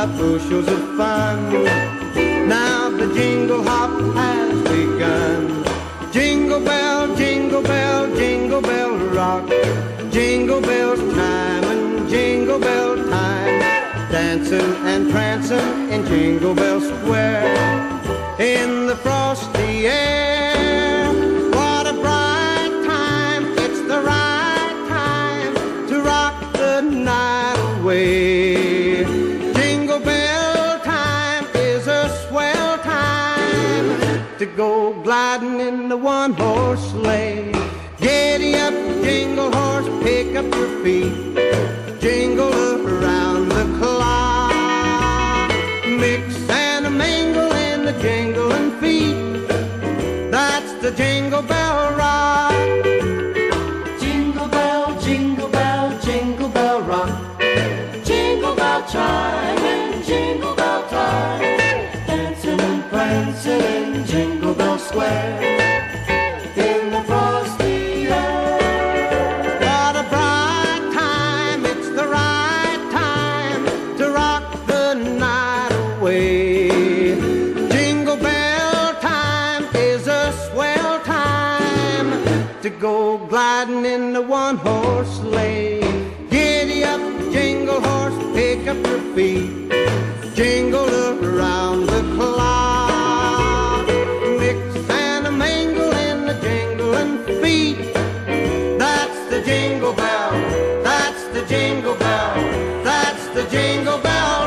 of bushels of fun. Now the jingle hop has begun. Jingle bell, jingle bell, jingle bell rock. Jingle bells chime and jingle bell time. Dancing and prancing in Jingle Bell Square. In the frosty air, what a bright time. It's the right time to rock the night away. Jingle bell time is a swell time to go gliding in the one-horse sleigh. Giddy up, jingle horse, pick up your feet. Jingle around the clock. Mix and mingle in the jingling feet. That's the Jingle Bell Rock. Jingle bell, jingle bell, jingle bell rock. Jingle bell chime and jingle bell time. Dancing and prancing in Jingle Bell Square. In the frosty air. What a bright time, it's the right time to rock the night away. Jingle bell time is a swell time to go gliding in the one-horse sleigh. Giddy up, jingle horse, pick up your feet. Jingle around the clock. Mix and mingle in the jingling feet. That's the Jingle Bell, that's the Jingle Bell, that's the Jingle Bell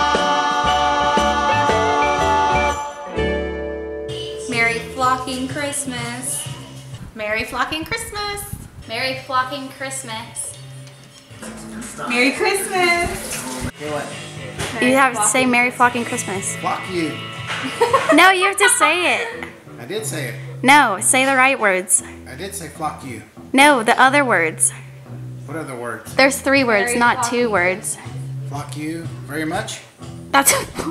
Rock. Merry flocking Christmas. Merry flocking Christmas. Merry flocking Christmas. Merry Christmas. Okay, what? You have to say Merry Flocking Christmas. Flock you. No, you have to say it. I did say it. No, say the right words. I did say flock you. No, the other words. What other words? There's 3 words, Merry not flocking 2 words. Flock you very much. That's